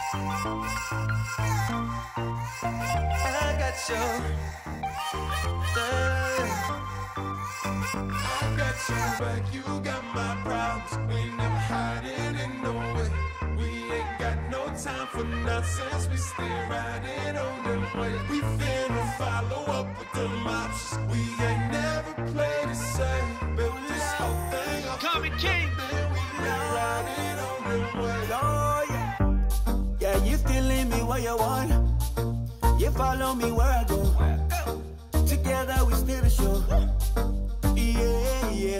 I got you. I got you back, you got my problems. We never hide it in no way. We ain't got no time for nonsense. We stay riding on them way. We finna follow up with them options. We ain't never played it safe. Built this whole thing up. Tommy King. Then we been riding on them way. Oh yeah, yeah, you feeling me where you want. You follow me where I go. Together we still the show. Yeah, yeah.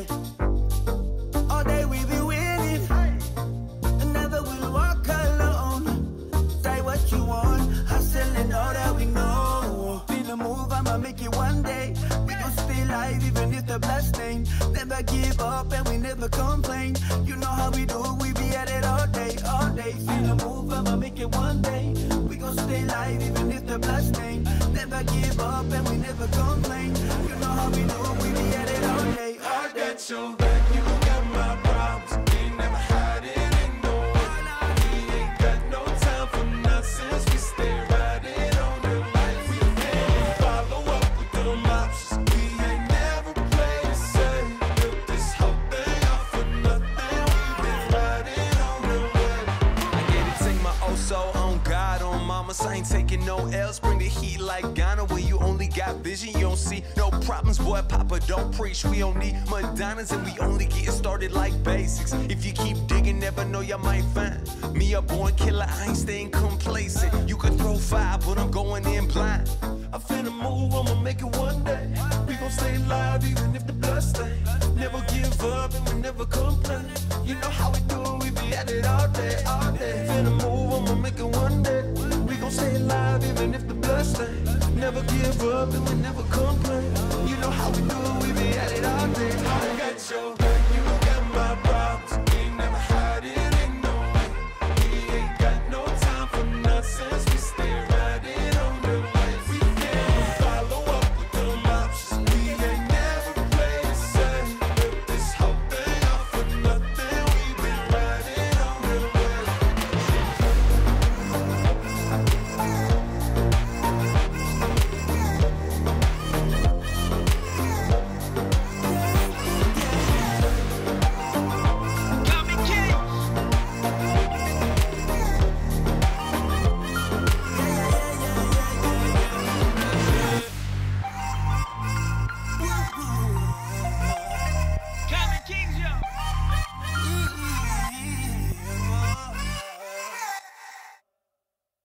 All day we be winning, and never will walk alone. Say what you want, hustling all that we know. Feel a move, I'ma make it one day. We gon' stay live even if the blast ain't. Never give up and we never complain. You know how we do, we be at it all day, all day. Feel a move, I'ma make it one day. We gon' stay live even if the blast ain't. Never give up and we never complain. You know how we do, we be at it all day, all I day. got your back, you got my problems. We never hide it in no way. We ain't got no time for nonsense. We stay riding on the light. We never follow up with them options. We ain't never played it safe. Built this whole thing off for nothing. We been riding on the way. I get it, take my oh so on God, on mamas. I ain't taking no L's. Bring the heat like Ghana, where you only got vision. You don't see no problems, boy. Papa don't preach. We don't need Madonnas, and we only getting started like basics. If you keep digging, never know you might find me a born killer. I ain't staying complacent. You could throw fire, but I'm going in blind. I finna move, I'ma make it one day. We gon' stay live even if the blood stay. Never give up and we never complain. You know how we do, we be at it all day, all day. Finna move, I'ma make it one day. We gon' stay live even if the blood stay. Never give up and we never complain.